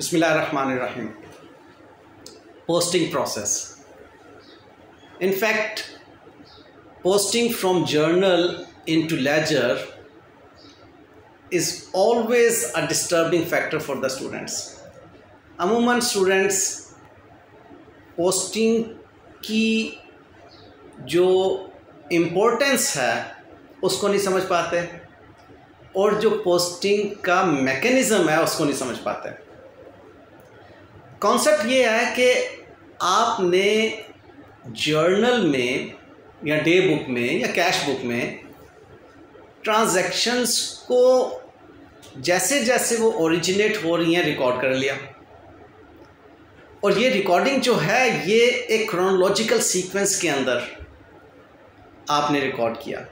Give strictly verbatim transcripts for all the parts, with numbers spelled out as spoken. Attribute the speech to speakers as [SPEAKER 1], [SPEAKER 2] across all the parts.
[SPEAKER 1] Bismillahirrahmanirrahim. Posting process. In fact, posting from journal into ledger is always a disturbing factor for the students. अमूमन students posting की जो importance है उसको नहीं समझ पाते और जो पोस्टिंग का मैकेनिज़्म है उसको नहीं समझ पाते। कॉन्सेप्ट ये है कि आपने जर्नल में या डे बुक में या कैश बुक में ट्रांजैक्शंस को जैसे जैसे वो ओरिजिनेट हो रही हैं रिकॉर्ड कर लिया, और ये रिकॉर्डिंग जो है ये एक क्रोनोलॉजिकल सीक्वेंस के अंदर आपने रिकॉर्ड किया।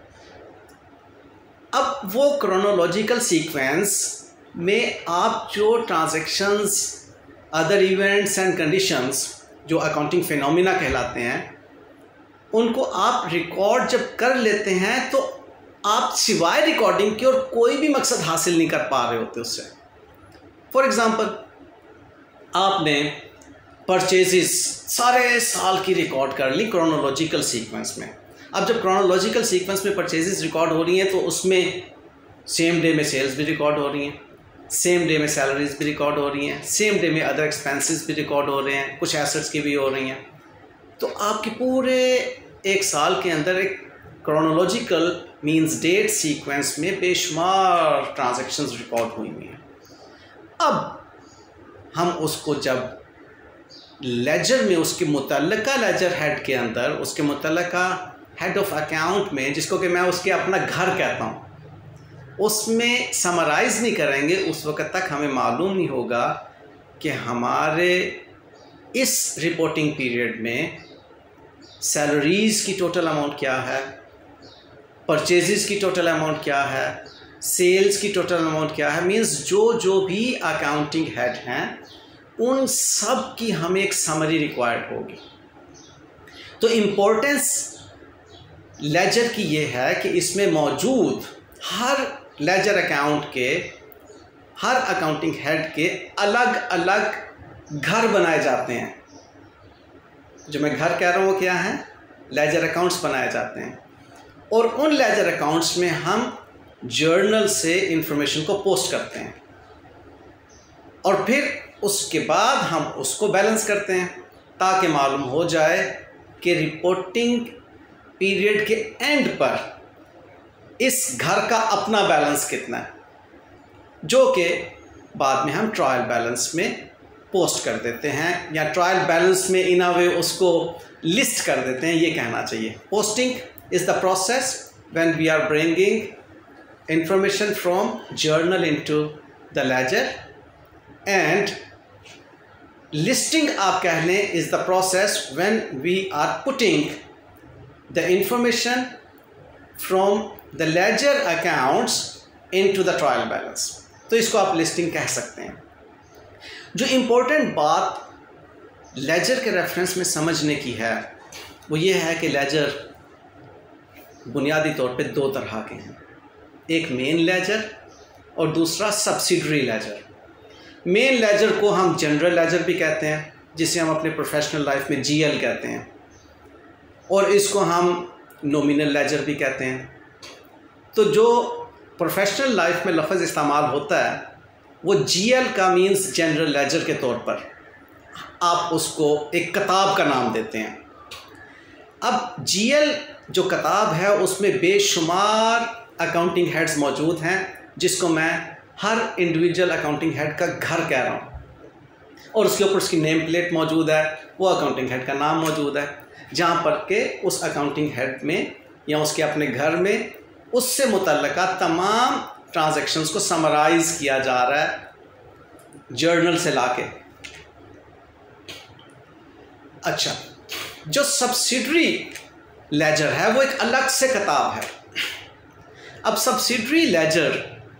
[SPEAKER 1] अब वो क्रोनोलॉजिकल सीक्वेंस में आप जो transactions, other events and conditions जो अकाउंटिंग फिनोमिना कहलाते हैं, उनको आप रिकॉर्ड जब कर लेते हैं तो आप सिवाय रिकॉर्डिंग के और कोई भी मकसद हासिल नहीं कर पा रहे होते उससे। फॉर एग्ज़ाम्पल, आपने परचेजेस सारे साल की रिकॉर्ड कर ली क्रोनोलॉजिकल सीक्वेंस में। अब जब क्रोनोलॉजिकल सीक्वेंस में परचेजेस रिकॉर्ड हो रही हैं तो उसमें सेम डे में सेल्स भी रिकॉर्ड हो रही हैं, सेम डे में सैलरीज भी रिकॉर्ड हो रही हैं, सेम डे में अदर एक्सपेंसेस भी रिकॉर्ड हो रहे हैं, कुछ एसेट्स की भी हो रही हैं। तो आपके पूरे एक साल के अंदर एक क्रोनोलॉजिकल मींस डेट सीक्वेंस में बेशुमार ट्रांजैक्शंस रिकॉर्ड हुई हुई हैं। अब हम उसको जब लेजर में, उसके मुतल्लिका लेजर हेड के अंदर, उसके मुतल्लिका हेड ऑफ अकाउंट में, जिसको कि मैं उसके अपना घर कहता हूँ, उसमें समराइज़ नहीं करेंगे उस वक़्त तक हमें मालूम नहीं होगा कि हमारे इस रिपोर्टिंग पीरियड में सैलरीज़ की टोटल अमाउंट क्या है, परचेजेस की टोटल अमाउंट क्या है, सेल्स की टोटल अमाउंट क्या है। मींस जो जो भी अकाउंटिंग हेड हैं उन सब की हमें एक समरी रिक्वायर्ड होगी। तो इम्पोर्टेंस लेजर की ये है कि इसमें मौजूद हर लेजर अकाउंट के, हर अकाउंटिंग हेड के अलग अलग घर बनाए जाते हैं। जो मैं घर कह रहा हूँ वो क्या है, लेजर अकाउंट्स बनाए जाते हैं, और उन लेजर अकाउंट्स में हम जर्नल से इंफॉर्मेशन को पोस्ट करते हैं और फिर उसके बाद हम उसको बैलेंस करते हैं ताकि मालूम हो जाए कि रिपोर्टिंग पीरियड के एंड पर इस घर का अपना बैलेंस कितना है, जो कि बाद में हम ट्रायल बैलेंस में पोस्ट कर देते हैं या ट्रायल बैलेंस में इन अ वे उसको लिस्ट कर देते हैं, ये कहना चाहिए। Posting is the process when we are bringing information from journal into the ledger, and listing आप कह लें is the process when we are putting the information from the ledger accounts into the trial balance. तो इसको आप listing कह सकते हैं। जो इम्पोर्टेंट बात लेजर के रेफरेंस में समझने की है वो ये है कि लेजर बुनियादी तौर पे दो तरह के हैं, एक मेन लेजर और दूसरा सब्सिडरी लेजर। मेन लेजर को हम जनरल लेजर भी कहते हैं, जिसे हम अपने प्रोफेशनल लाइफ में जीएल कहते हैं, और इसको हम नॉमिनल लेजर भी कहते हैं। तो जो प्रोफेशनल लाइफ में लफ्ज़ इस्तेमाल होता है वो जीएल का मींस जनरल लेजर के तौर पर आप उसको एक किताब का नाम देते हैं। अब जीएल जो किताब है उसमें बेशुमार अकाउंटिंग हेड्स मौजूद हैं, जिसको मैं हर इंडिविजुअल अकाउंटिंग हेड का घर कह रहा हूँ, और उसके ऊपर उसकी नेम प्लेट मौजूद है, वो अकाउंटिंग हेड का नाम मौजूद है, जहाँ पर के उस अकाउंटिंग हेड में या उसके अपने घर में उससे मुतल्लिका तमाम ट्रांजैक्शंस को समराइज़ किया जा रहा है जर्नल से लाके। अच्छा, जो सब्सिडरी लेजर है वो एक अलग से किताब है। अब सब्सिडरी लेजर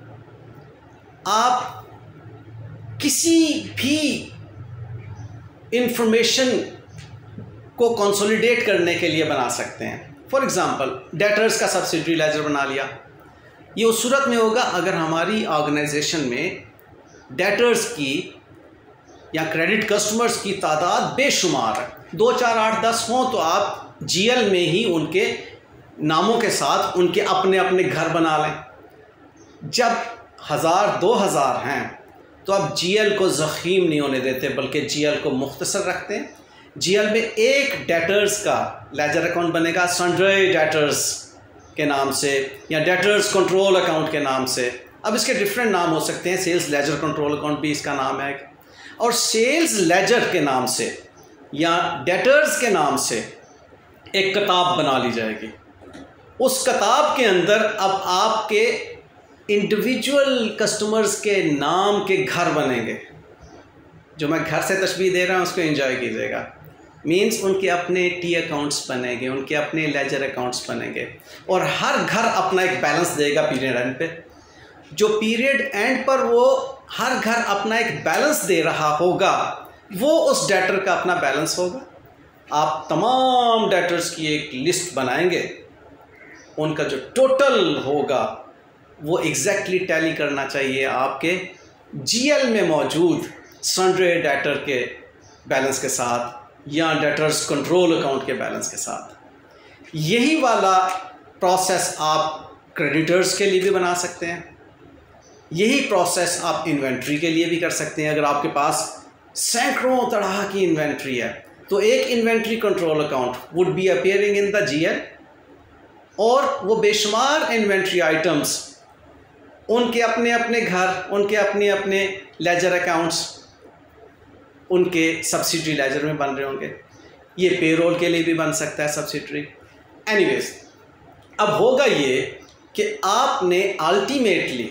[SPEAKER 1] आप किसी भी इंफॉर्मेशन को कंसोलिडेट करने के लिए बना सकते हैं। फॉर एग्ज़ाम्पल, डेटर्स का सब्सिडरी लेजर बना लिया। ये उस सूरत में होगा अगर हमारी ऑर्गेनाइजेशन में डेटर्स की या क्रेडिट कस्टमर्स की तादाद बेशुमार है, दो चार आठ दस हों तो आप जीएल में ही उनके नामों के साथ उनके अपने अपने घर बना लें। जब हज़ार दो हज़ार हैं तो आप जीएल को ज़ख़ीम नहीं होने देते बल्कि जीएल को मुख्तसर रखते हैं। जीएल में एक डेटर्स का लेजर अकाउंट बनेगा सन्ड्री डेटर्स के नाम से या डेटर्स कंट्रोल अकाउंट के नाम से। अब इसके डिफरेंट नाम हो सकते हैं, सेल्स लेजर कंट्रोल अकाउंट भी इसका नाम है, और सेल्स लेजर के नाम से या डेटर्स के नाम से एक किताब बना ली जाएगी। उस किताब के अंदर अब आपके इंडिविजुअल कस्टमर्स के नाम के घर बनेंगे। जो मैं घर से तशबीह दे रहा हूँ उसको एंजॉय कीजिएगा। मीन्स उनके अपने टी अकाउंट्स बनेंगे, उनके अपने लेजर अकाउंट्स बनेंगे, और हर घर अपना एक बैलेंस देगा पीरियड एंड पे। जो पीरियड एंड पर वो हर घर अपना एक बैलेंस दे रहा होगा वो उस डेटर का अपना बैलेंस होगा। आप तमाम डेटर्स की एक लिस्ट बनाएंगे, उनका जो टोटल होगा वो एग्जैक्टली टैली करना चाहिए आपके जीएल में मौजूद सन्ड्री डेटर के बैलेंस के साथ या डेटर्स कंट्रोल अकाउंट के बैलेंस के साथ। यही वाला प्रोसेस आप क्रेडिटर्स के लिए भी बना सकते हैं, यही प्रोसेस आप इन्वेंट्री के लिए भी कर सकते हैं। अगर आपके पास सैकड़ों तरह की इन्वेंट्री है तो एक inventory control account would be appearing in the GL, और वो बेशुमार इन्वेंट्री आइटम्स उनके अपने अपने घर, उनके अपने अपने लेजर अकाउंट्स उनके सब्सिडरी लेजर में बन रहे होंगे। ये पेरोल के लिए भी बन सकता है सब्सिडरी। एनीवेज, अब होगा ये कि आपने अल्टीमेटली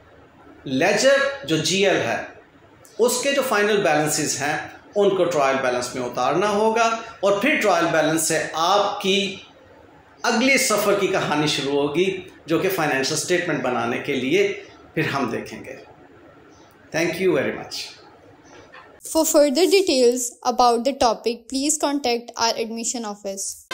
[SPEAKER 1] लेजर जो जीएल है उसके जो फाइनल बैलेंसेस हैं उनको ट्रायल बैलेंस में उतारना होगा, और फिर ट्रायल बैलेंस से आपकी अगले सफ़र की कहानी शुरू होगी जो कि फाइनेंशियल स्टेटमेंट बनाने के लिए फिर हम देखेंगे। Thank you very much.
[SPEAKER 2] For further details about the topic, please contact our admission office.